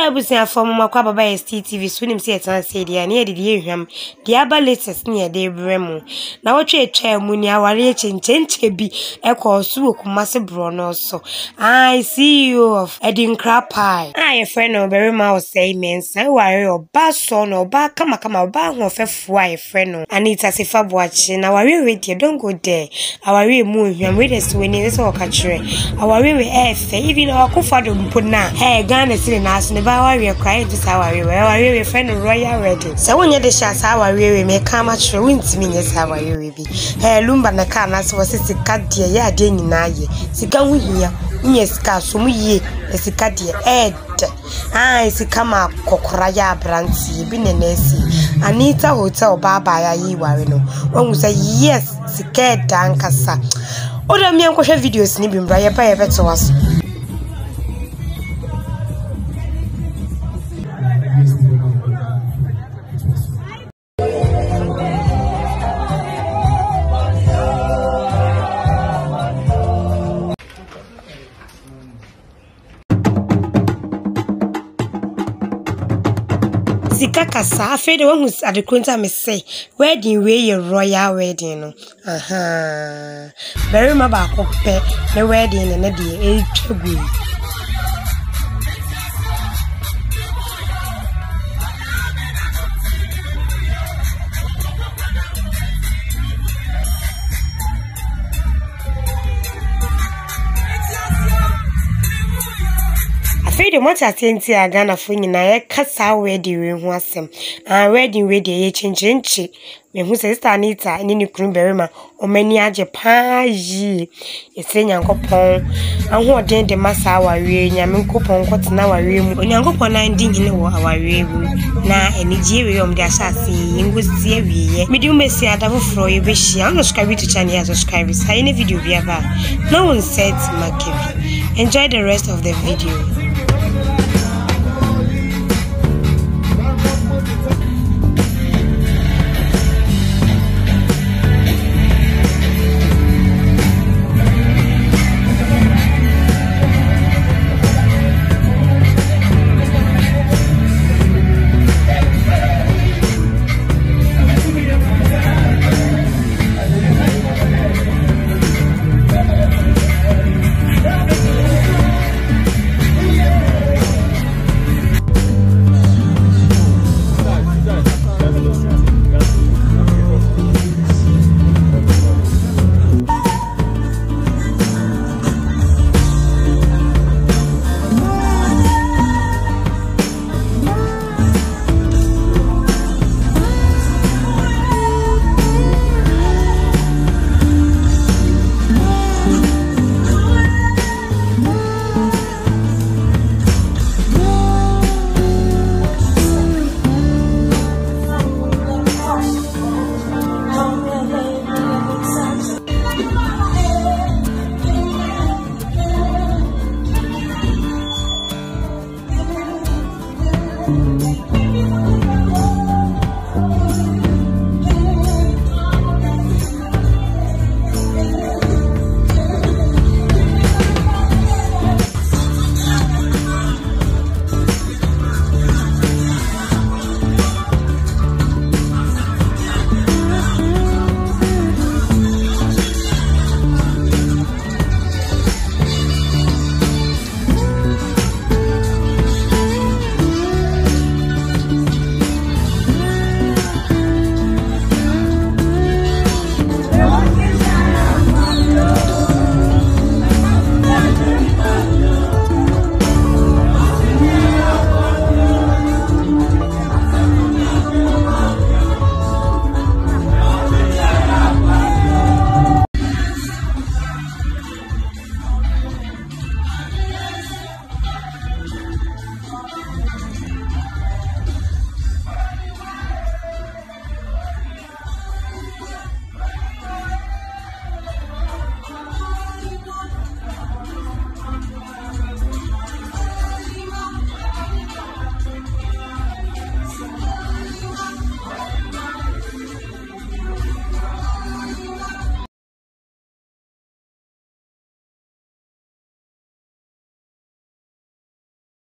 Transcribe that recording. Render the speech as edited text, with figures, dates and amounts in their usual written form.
abusia for mama kwa baba STTV so nim se etan se dia na ye de ehwam dia aba latest na ye de bremu na wotwe etwa mu ni aware chenchenche bi ekoso okumase bro no so I see you of Edinkra Pie I friend no very ma say mensa ware oba so no oba kama oba hofefo a friend no Anita Sefa Boachi na ware we dey don't go there aware mu ehwam we dey so we need so ka kire aware we efe even akofa do mpo na Ghana sire na aso ne ba ware kwai di sa ware we friend royal wedding se wonye de sha sa ware we me ka ma kire wintimi nye sa ware we bi lumba na ka na so sisi ka de ya de nyina ye sika hu hia nye sika so mu ye sika de sika ma kokora ya abranti bi ne nesi Anita Hotel baba ya yi ware no won say yes sika dankasa oda mi ankohwe videos ni bi mbra ye ba ye beto waso Sika kasa afede wahu adekunta me say wedding we ye royal wedding no very ma ba kope ne wedding ne de etwagu Afede mota tenti agana fo nyina ye kasa wedding we hu asem wedding we de ye chinchinchi me hu sister Anita ni ni kunu berima o mani age pa yi ese nyankopon ahoden de masa aware nyame nkopon kotena aware mu onyankopon na ndi hine wo aware mu na enije we yom de asase ngosi awie me di umesi adafofro ye behia no subscribe to channel ya subscribe say any video bi aba no one set makebi enjoy the rest of the video.